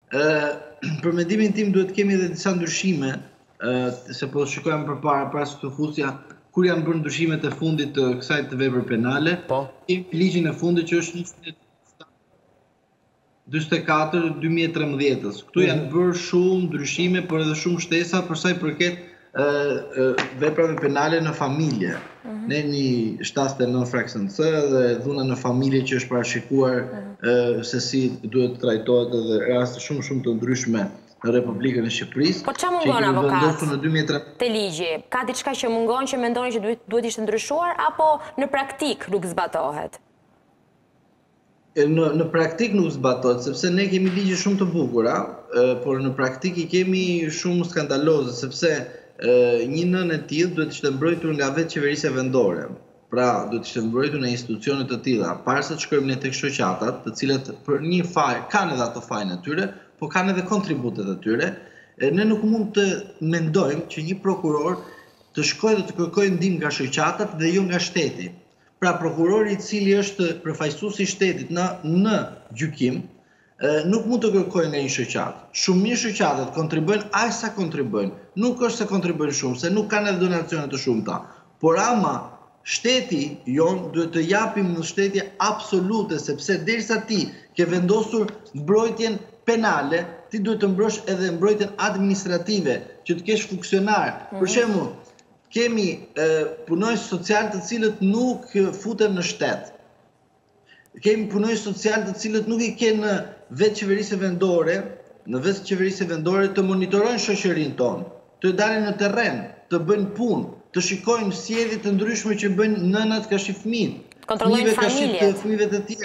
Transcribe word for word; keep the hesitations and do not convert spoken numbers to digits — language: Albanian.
Për mendimin tim duhet kemi edhe disa ndryshime, se po shikojmë përpara para se të fusja kur janë bërë ndryshimet e fundit të kësaj të vepre penale. Kemi ligjin e fundit që është njëzet e katër dy mijë e trembëdhjetë. Këtu janë bërë shumë ndryshime, por edhe shumë shtesa për sa i përket veprave penale në familje. Ne një shtatëdhjetë e nëntë fraksion C dhe dhuna në familje që është parashikuar se si duhet trajtohet edhe raste shumë shumë të ndryshme në Republikën e Shqipërisë. Po ç'a mungon avokat te ligji? Ka diçka që mungon që mendoni që duhet ishte ndryshuar apo në praktik nuk zbatohet? Në praktik nuk zbatohet, sepse ne kemi ligje shumë të bukura, por në praktik i kemi shumë skandaloze, sepse një nën e tillë duhet ishte mbrojtur nga vetë qeverisja vendore. Pra, duhet ishte mbrojtur në institucione të tilla. Para se të shkojmë ne tek shoqatat, të cilat për një faj kanë edhe ato fajin e tyre, po kanë edhe kontributet e tyre, ne nuk mund të mendojmë që një prokuror të shkojë dhe të kërkojë ndihmë nga shoqatat dhe jo nga shteti. Pra, prokurori i cili është përfaqësuesi i shtetit në në gjykim, nuk mund të kërkojë nga një shoqat. Shumë mirë shoqatat kontribuojnë aq sa kontribuojnë. Nuk është se kontribuojnë shumë, se nuk kanë edhe donacione të shumta. Por ama shteti jon duhet të japim në shtetje absolute, sepse derisa ti ke vendosur mbrojtjen penale, ti duhet të mbrosh edhe mbrojtjen administrative, që të kesh funksionar. Për shembull, kemi punonjës social të cilët nuk futen në shtet. Kemi punonjës social të cilët nuk i kenë vetë qeverisë vendore, në vetë qeverisë vendore të monitorojnë shoqërinë tonë, të dalin në terren, të bëjnë punë, të shikojnë sjellje të ndryshme që bëjnë nënat ka shi fëmijët. Kontrollojnë familjet. Fëmijëve të tjerë.